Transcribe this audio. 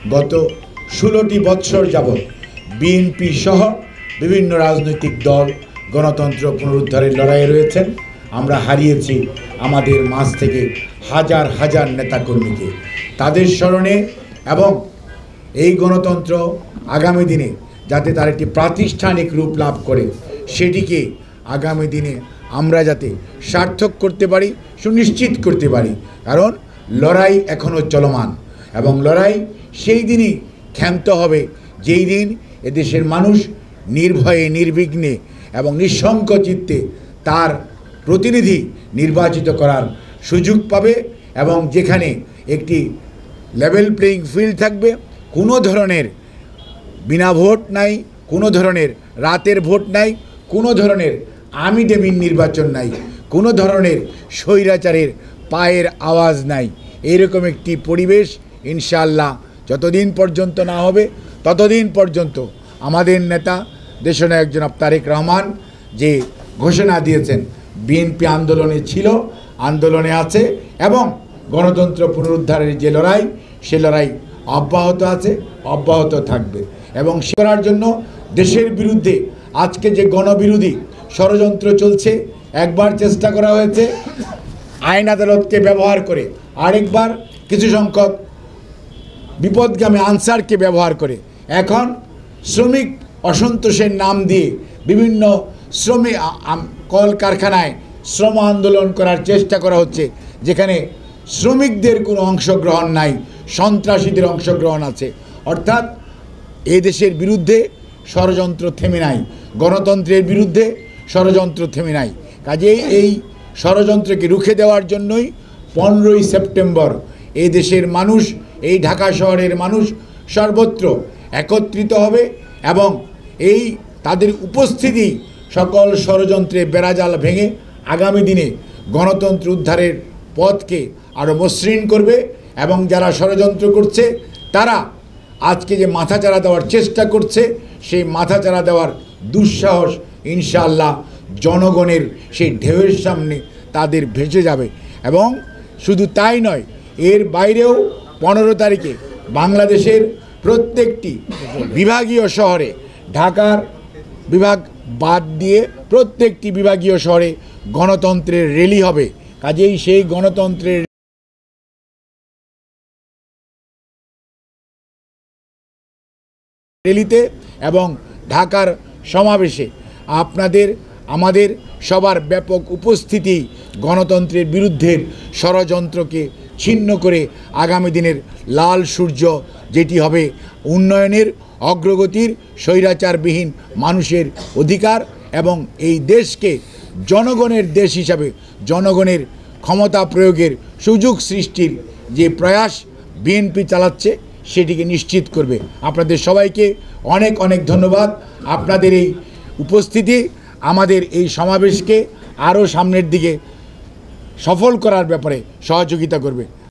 গত 16টি বৎসর যাবৎ বিএনপি সহ বিভিন্ন রাজনৈতিক দল গণতন্ত্র পুনরুদ্ধারের লড়াইয়ে রয়েছেন। আমরা হারিয়েছি আমাদের মাঝ থেকে হাজার হাজার নেতাকর্মীকে। তাদের স্মরণে এবং এই গণতন্ত্র আগামী দিনে যাতে তার একটি প্রাতিষ্ঠানিক রূপ লাভ করে, সেটিকে আগামী দিনে আমরা যাতে সার্থক করতে পারি, সুনিশ্চিত করতে পারি। কারণ লড়াই এখনও চলমান এবং লড়াই সেই দিনই ক্ষান্ত হবে যেই দিন এদেশের মানুষ নির্ভয়ে নির্বিঘ্নে এবং নিঃসংকোচিত্তে তার প্রতিনিধি নির্বাচিত করার সুযোগ পাবে এবং যেখানে একটি লেভেল প্লেয়িং ফিল্ড থাকবে, কোনো ধরনের বিনা ভোট নাই, কোনো ধরনের রাতের ভোট নাই, কোনো ধরনের আমিডেমিন নির্বাচন নাই, কোনো ধরনের স্বৈরাচারের পায়ের আওয়াজ নাই। এইরকম একটি পরিবেশ ইনশাআল্লাহ যতদিন পর্যন্ত না হবে ততদিন পর্যন্ত আমাদের নেতা দেশনায়ক জনাব তারেক রহমান যে ঘোষণা দিয়েছেন, বিএনপি আন্দোলনে ছিল, আন্দোলনে আছে এবং গণতন্ত্র পুনরুদ্ধারের যে লড়াই, সে লড়াই অব্যাহত আছে, অব্যাহত থাকবে। এবং সে করার জন্য দেশের বিরুদ্ধে আজকে যে গণবিরোধী ষড়যন্ত্র চলছে, একবার চেষ্টা করা হয়েছে আইন আদালতকে ব্যবহার করে, আরেকবার কিছু সংখ্যক বিপদগামী আনসারকে ব্যবহার করে, এখন শ্রমিক অসন্তোষের নাম দিয়ে বিভিন্ন শ্রমিক কলকারখানায় শ্রম আন্দোলন করার চেষ্টা করা হচ্ছে, যেখানে শ্রমিকদের কোনো অংশগ্রহণ নাই, সন্ত্রাসীদের অংশগ্রহণ আছে। অর্থাৎ এই দেশের বিরুদ্ধে ষড়যন্ত্র থেমে নাই, গণতন্ত্রের বিরুদ্ধে ষড়যন্ত্র থেমে নাই। কাজেই এই ষড়যন্ত্রকে রুখে দেওয়ার জন্যই 15ই সেপ্টেম্বর এই দেশের মানুষ, এই ঢাকা শহরের মানুষ সর্বত্র একত্রিত হবে এবং এই তাদের উপস্থিতি সকল ষড়যন্ত্রের বেড়াজাল ভেঙে আগামী দিনে গণতন্ত্র উদ্ধারের পথকে আরও মসৃণ করবে। এবং যারা ষড়যন্ত্র করছে তারা আজকে যে মাথাচাড়া দেওয়ার চেষ্টা করছে, সেই মাথাচাড়া দেওয়ার দুঃসাহস ইনশাআল্লাহ জনগণের সেই ঢেউয়ের সামনে তাদের ভেসে যাবে। এবং শুধু তাই নয়, এর বাইরেও 15 তারিখে বাংলাদেশের প্রত্যেকটি বিভাগীয় শহরে, ঢাকার বিভাগ বাদ দিয়ে প্রত্যেকটি বিভাগীয় শহরে গণতন্ত্রের র্যালি হবে। কাজেই সেই গণতন্ত্রের র্যালিতে এবং ঢাকার সমাবেশে আমাদের সবার ব্যাপক উপস্থিতি গণতন্ত্রের বিরুদ্ধের ষড়যন্ত্রকে ছিন্ন করে আগামী দিনের লাল সূর্য যেটি হবে উন্নয়নের, অগ্রগতির, স্বৈরাচারবিহীন মানুষের অধিকার এবং এই দেশকে জনগণের দেশ হিসাবে জনগণের ক্ষমতা প্রয়োগের সুযোগ সৃষ্টির যে প্রয়াস বিএনপি চালাচ্ছে, সেটিকে নিশ্চিত করবে। আপনাদের সবাইকে অনেক অনেক ধন্যবাদ। আপনাদের এই উপস্থিতি আমাদের এই সমাবেশকে আরও সামনের দিকে সফল করার ব্যাপারে সহযোগিতা করবে।